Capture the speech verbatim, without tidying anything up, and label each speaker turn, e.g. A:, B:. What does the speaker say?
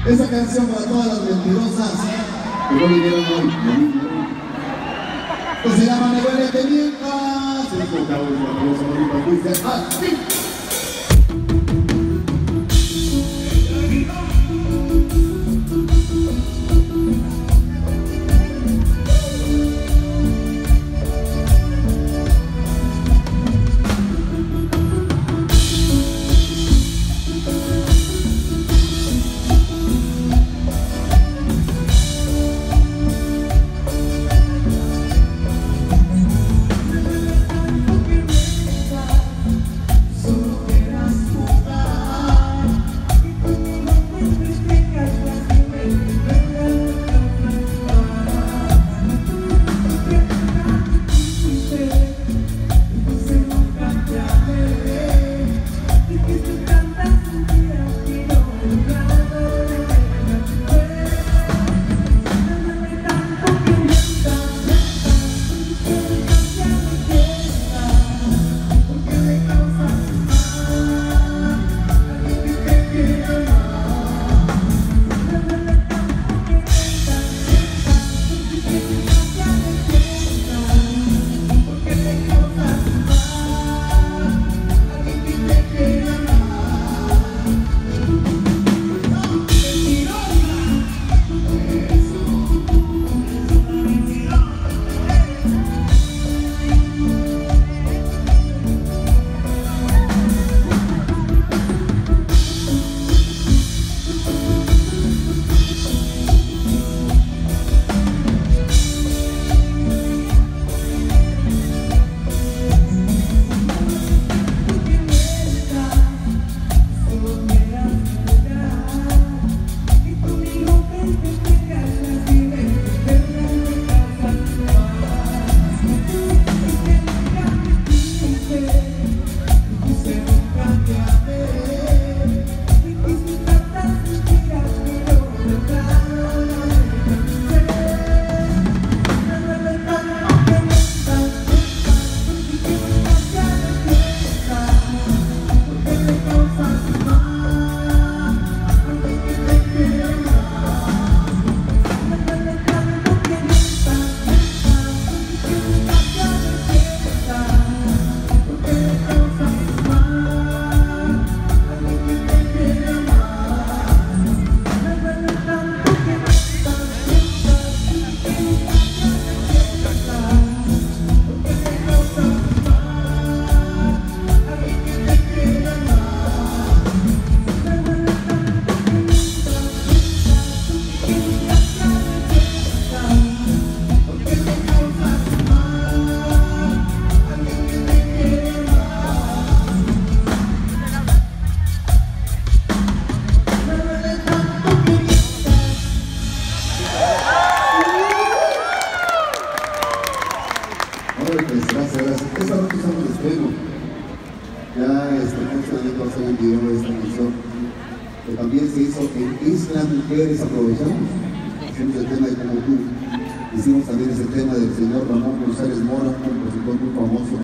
A: Esa canción para todas las mentirosas que no vinieron hoy. Esto se llama Me duele que mientas. Se dijo Cabo de la Rosa, bonita, dice así.
B: Gracias, gracias. Esta noche estamos de estreno. Ya este, muchos años va a ser el video de esta canción, que también se hizo en Isla Mujeres. Aprovechamos, hicimos el tema de Como Tú. Hicimos también ese tema del señor Ramón González Mora, un compositor muy famoso.